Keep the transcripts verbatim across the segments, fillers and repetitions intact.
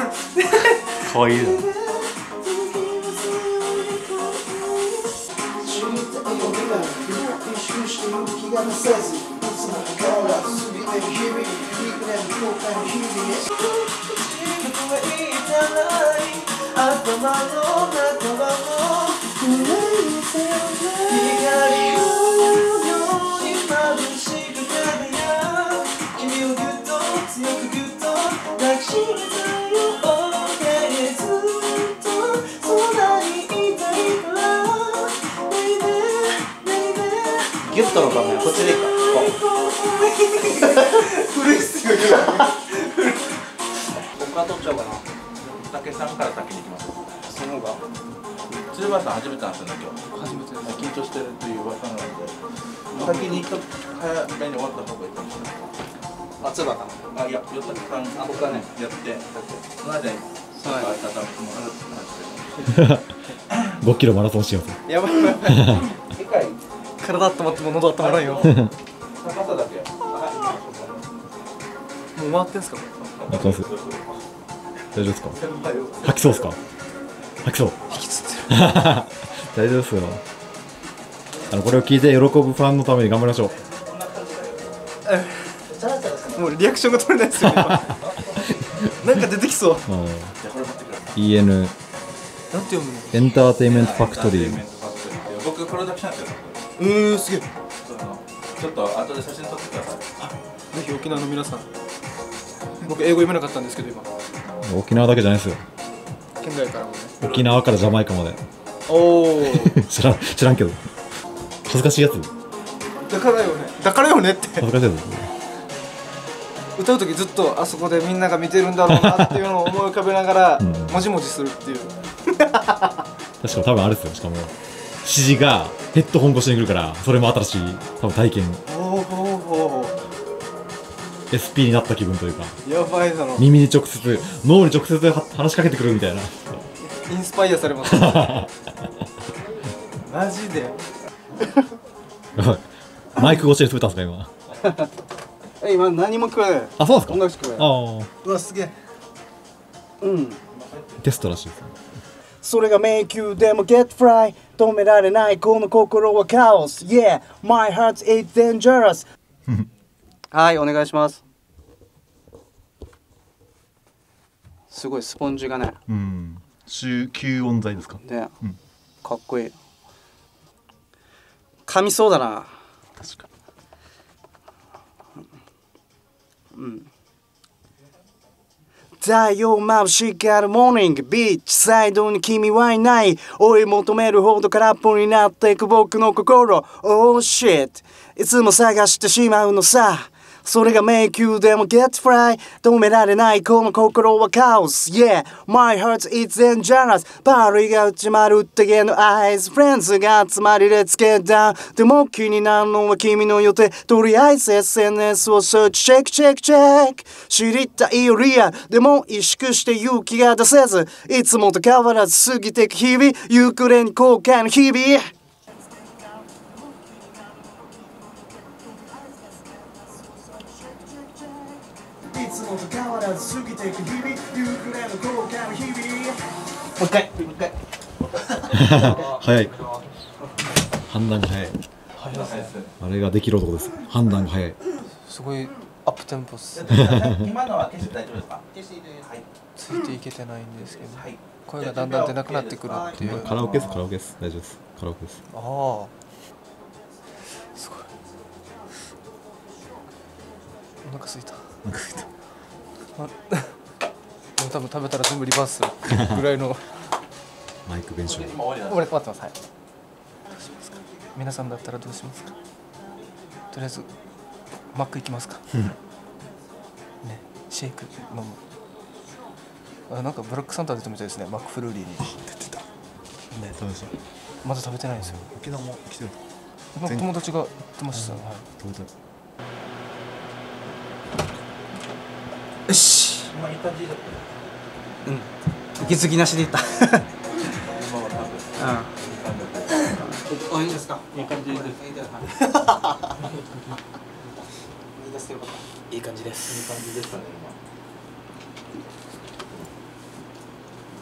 かわいいな。 ギュッとの画面はこっちでいいか。 古いっすよ。 僕は取っちゃおうかな。竹さんから先に行きます。 その方が。 鶴林さん初めてなんですよね今日。 初めてです。 緊張してるという噂なので、先に一つ早めに終わった方がいいかもしれない。 あ、つばかな。 あ、いや、よったさん、 あ、僕はね、 やって、その間に、 そうなんです。 ごキロマラソンしようぜ。 やばいやばい。 世界体温まっても喉温まらんよ。もう高さだけ。 終わってんすか。 あかんす。大丈夫ですか。吐きそうですか。吐きそう。 引きつってる。 大丈夫ですよ。あのこれを聞いて喜ぶファンのために頑張りましょう。 もうリアクションが取れないですよ。なんか出てきそう。 イーエヌなんて読むの？ エンターテインメントファクトリー。 僕プロダクションやってる。 うーすげえ。 ちょっと後で写真撮ってください。 ぜひ沖縄の皆さん。僕英語読めなかったんですけど今。 沖縄だけじゃないですよ。 県外からもね。 沖縄からジャマイカまで。 おお。 知らん知らんけど。恥ずかしいやつ。 だからよね。だからよねって。 恥ずかしいやつ。 歌う時ずっとあそこでみんなが見てるんだろうなっていうのを思い浮かべながら、 うん、 もじもじするっていう。 確か多分あれですよ。しかも指示がヘッドホン越しに来るからそれも新しい多分体験。 おおおお。 エスピー になった気分というか。 やばいだろ。 耳に直接脳に直接話しかけてくるみたいな。 インスパイアされます。マジで。 マイク越しに滑ったんですか今。 え、今何も聞こえない。 あ、そうなんですか。 音楽しか聞こえない。 あうわすげえ。 うん。 あ、テストらしいですね。 それが迷宮でも Get Fly 止められないこの心はカオス Yeah, my heart's it's dangerous はい、お願いします。すごいスポンジがね。 うん。吸吸音材ですか。 ね、 うん、 かっこいい。噛みそうだな。 確かに。うん。太陽眩しがるモーニングビーチサイドに君はいない追い求めるほど空っぽになっていく僕の心 Oh shit いつも探してしまうのさそれが迷宮でも Get Fly 止められないこの心はカオス Yeah, my heart it's dangerous パリが内まるってゲの eyes フレンズが集まり Let's get down でも気になるのは君の予定とりあえず エスエヌエス をセーチチェックチェックチェック知りたいよリアでも萎縮して勇気が出せずいつもと変わらず過ぎていく日々夕暮れに後悔の日々いつもと変わらず過ぎていく日々夕暮れの後悔の日々もう一回もう一回早い。判断が早い。 早いですね。 あれができる男です。判断が早い。 すごいアップテンポっす。 今のは消して大丈夫ですか。消していいです。はい。 ついていけてないんですけど、声がだんだん出なくなってくるっていう。 カラオケですカラオケです大丈夫ですカラオケです。 ああ。すごい。お腹すいた。 お腹すいた。 もう多分食べたら全部リバースするぐらいのマイク弁償。 俺待ってます。はい。どうしますか。皆さんだったらどうしますか。とりあえずマック行きますか。ね、シェイク飲む。あ、なんかブラックサンタ出てみたいですね。マックフルーリーに。 出てた。ね、食べました。 まだ食べてないんですよ。 沖縄も来てる。 友達が言ってました。はい。 食べたい。 よし。 今いい感じだった。 うん。息継ぎなしでいった。うん。あ、いいですか。 いい感じです。 いい感じです。 いい感じでしたね。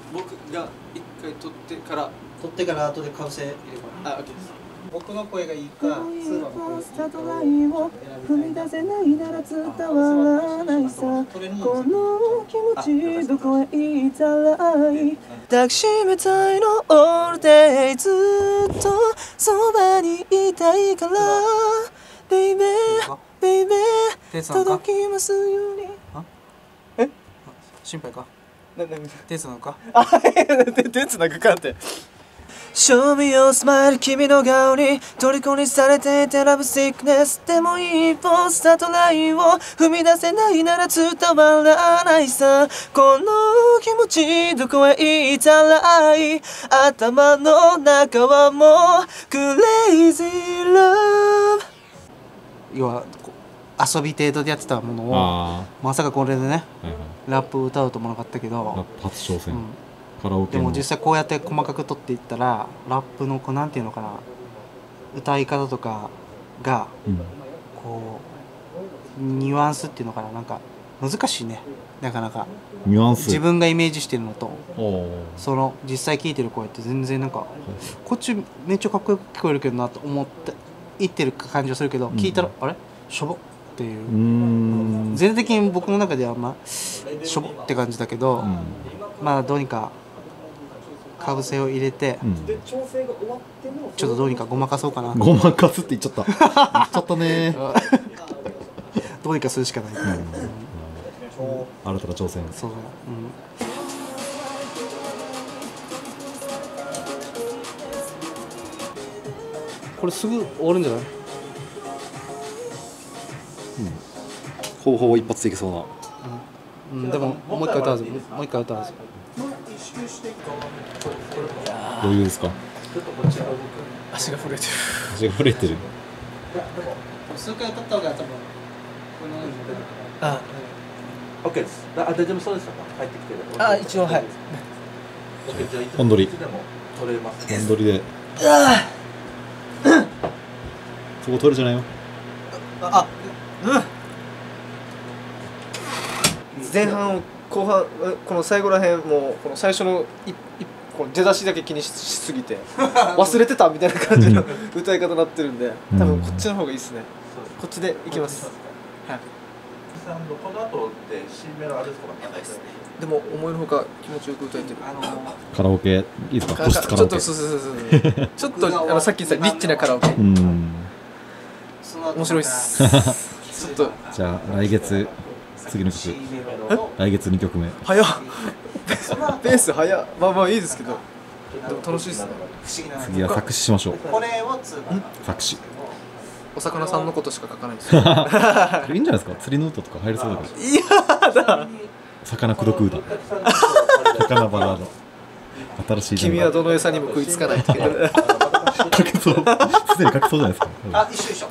僕が一回撮ってから撮ってから後で完成入ればあ、オッケーです。 僕の声がいいか通話の声がいいか踏み出せないなら伝わらないさこの気持ちどこへ行ったらいい抱きしめたいの all day ずっとそばにいたいから Baby Baby 届きますようにえ心配かな、な、 手つなぐかあ、手つなぐかって。 Show me your smile 君の顔に虜にされていてラブシックネスでも一歩スタートラインを踏み出せないなら伝わらないさこの気持ちどこへ行ったらいい頭の中はもう Crazy Love 要はこう遊び程度でやってたものをあまさかこれでねあ、はいはい。 ラップ歌うと思わなかったけラッど、 プ初挑戦。 うんカラオケの。 でも実際こうやって細かく撮っていったらラップのこうなんていうのかな歌い方とかがうん。 こうニュアンスっていうのかななんか難しいねなかなかニュアンス。 自分がイメージしてるのとおお。 その実際聞いてる声って全然なんかこっちめっちゃかっこよく聞こえるけどなと思って言ってる感じはするけど、 ん聞いたらあれしょぼっていううーん。 全体的に僕の中ではまあしょぼって感じだけど、 うん。 まあどうにかかぶせを入れて、 うん。 ちょっとどうにかごまかそうかなごまかすって言っちゃった。言っちゃったね。 どうにかするしかない、うん新たな挑戦。 そうだ、うん、これすぐ終わるんじゃない？ ほぼほぼ一発でいけそうな。 うん、でももう一回歌わずもう一回歌わずどういうですか。 足が震えてる。 足が震えてる。 数回歌った方が多分これのあ、 オッケーです。あ、大丈夫そうですか。入ってきてる。 あ、一応はい。 オッケーじゃあいつ本撮りいつでも取れます。 本撮りで。そこ取るじゃないよ。 あ、うん。前半後半この最後らへんもうこの最初のいいこの出だしだけ気にししすぎて忘れてたみたいな感じの歌い方になってるんで多分こっちの方がいいですね。こっちでいきます。はい。 さんのこの後って C メロあれですか。やばいですね。 でも思いのほか気持ちよく歌えてる。 あのカラオケいいですか。 か個室カラオケ。 ちょっとそうそうそうそうちょっとあのさっき言ったリッチなカラオケうん。 面白いっす。ちょっとじゃあ来月次の曲。来月にきょくめ。 早っ。ペース早っ。まあまあいいですけどでも楽しいっすね。 次は作詞しましょう。 これを通話作詞。 お魚さんのことしか書かないですよ。 いいんじゃないですか。釣りの歌とか入りそうだけど。 いやだ。 魚口説く歌。魚バラの新しいジャンル。 君はどの餌にも食いつかないって。 書けそう。すでに書けそうじゃないですか。 あ一緒一緒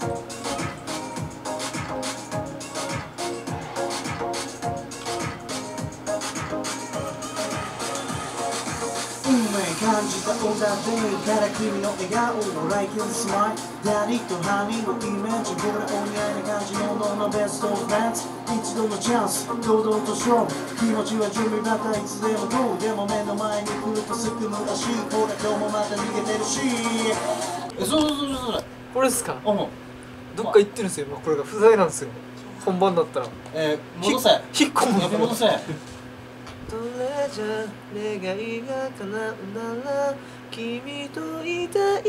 感じたオーダーデイから君の笑顔の Like a smile ダディとハニーのイメージ僕らお似合いな感じのノーなベストフレンズ一度のチャンス堂々と勝負気持ちは準備またいつでもどうでも目の前に来るとすぐむらしいほら今日もまた逃げてるしえそうそうそうそうこれですか。 うんどっか行ってるんですよ。今これが不在なんですよ。本番だったら。 えー、戻せ引っ込む。 呼び戻せどれじゃ願いが叶うなら君といたい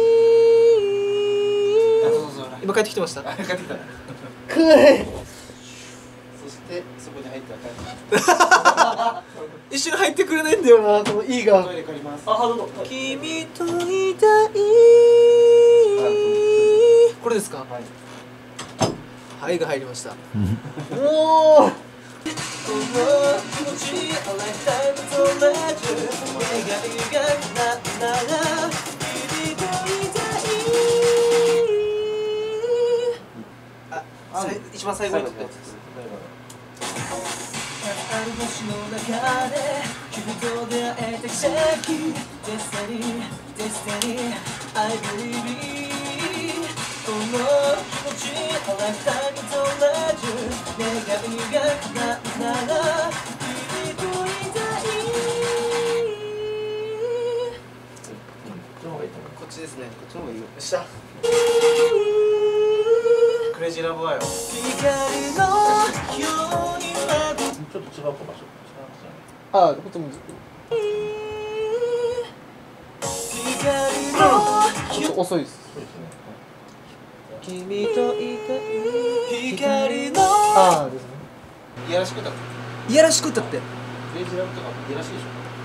今帰ってきてました。 帰ってきたくい。 そしてそこに入っては一緒に入ってくれないんだよな。この E が。 トイレ借りますあ、どうぞ。 君といたいこれですか。はい。はいが入りました。 おおこの気持ち I like time to let you 願いが叶うなら君といたいあ、さい一番最後に撮ったやつです。 ある星の中で君と出会えた奇跡 Destiny, Destiny, I believe この気持ち I like time to let you 願いが叶うなら君といたいね。こっちの方がいいよ。下。 クレイジーラブワイよ。 光のようにはちょっと違うか場所。 あ、ほんともう光のちょっと遅いです。君といた光のああですね。 いやらしくだって。 いやらしく歌って。 クレイジーラブとかいやらしいでし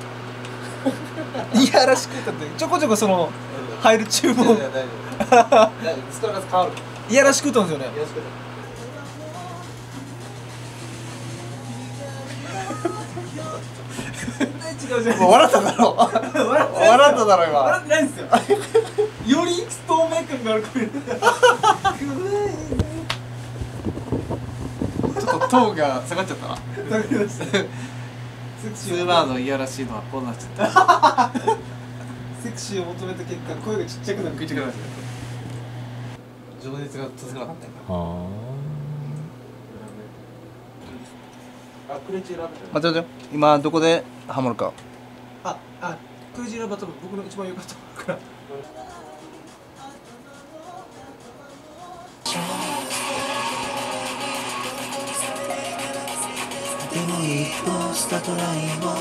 ょ。 いやらしく歌ってちょこちょこその入る注文いや大丈夫。大丈夫。ストラガス変わる。 いやらしく歌うんですよね。 いやらしくだ。 違う違う。 もう笑っただろ。笑っただろ今。 笑ってないんですよ。より透明感がある声。 ちょっとトーンが下がっちゃったな。 わかりました。 ツーワードいやらしいのはこうなっちゃった。 セクシーを求めた結果声がちっちゃくなる。 食いちゃくなっちゃった。情熱が続かなかった今。 はあ、クレイジーラブじゃない。 待って待って今どこでハモるか。 あ、あ、クレイジーラブは多分僕の一番良かったから。でも一歩スタートラインを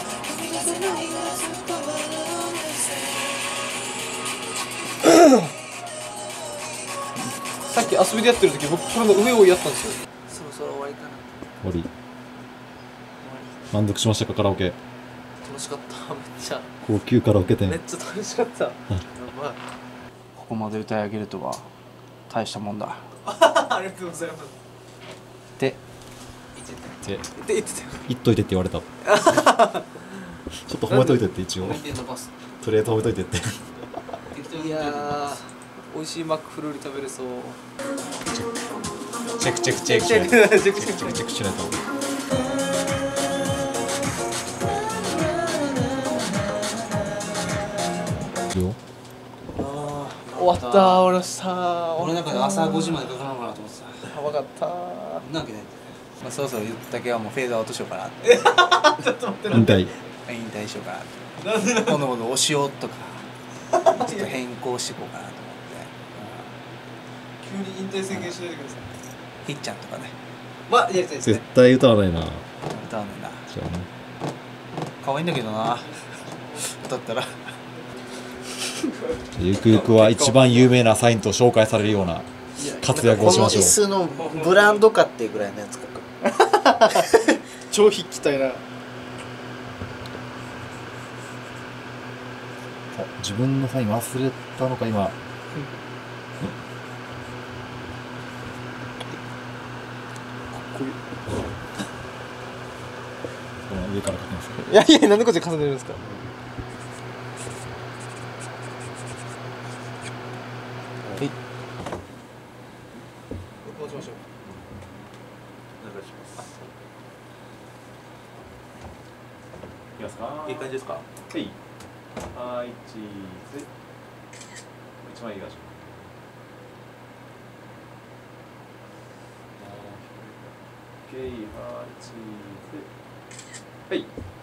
さっき遊びでやってる時僕これの上をやったんですよ。そろそろ終わりかな。 終わり。満足しましたか、カラオケ。 楽しかっためっちゃ高級カラオケ店めっ。ちゃ楽しかった。やばい。 ここまで歌い上げるとは大したもんだ。 ありがとうございます。 でってって言ってたよ。 言っといてって言われた。ちょっと褒めといてって一応。 見て伸ばす。 とりあえず褒めといてって。 いやー美味しいマックフルーリー食べれそう。 チェックチェックチェックチェックチェックチェックチェックチェックしないと。よ終わったー俺さ俺の中で朝ごじまでかかるのかなと思ってた。 やばかったー。 なんわけないんだよ。まあそろそろ言ったけはもうフェードアウトしようかなって。 ちょっと待って引退。 引退しようかなって。今度このお塩とかちょっと変更していこうかなと思って。 急に引退宣言しないでください。 ひっちゃんとかね。 まあやりたいです絶ね。 対歌わないな。 歌わねえな。 じゃあね。 可愛いんだけどな。歌ったら。 ゆくゆくは一番有名なサインと紹介されるような活躍をしましょう。 この椅子のブランドかっていうぐらいのやつか。 超筆記体な。 自分のサイン忘れたのか今。この上から書きます。 いやいやなんでこっち重ねるんですか。はい。録音しましょう。 お願いします。 いきますか。 いい感じですか。 はい。はい、チーズ。一枚いきましょう。オッケー、はい、チーズ。はい。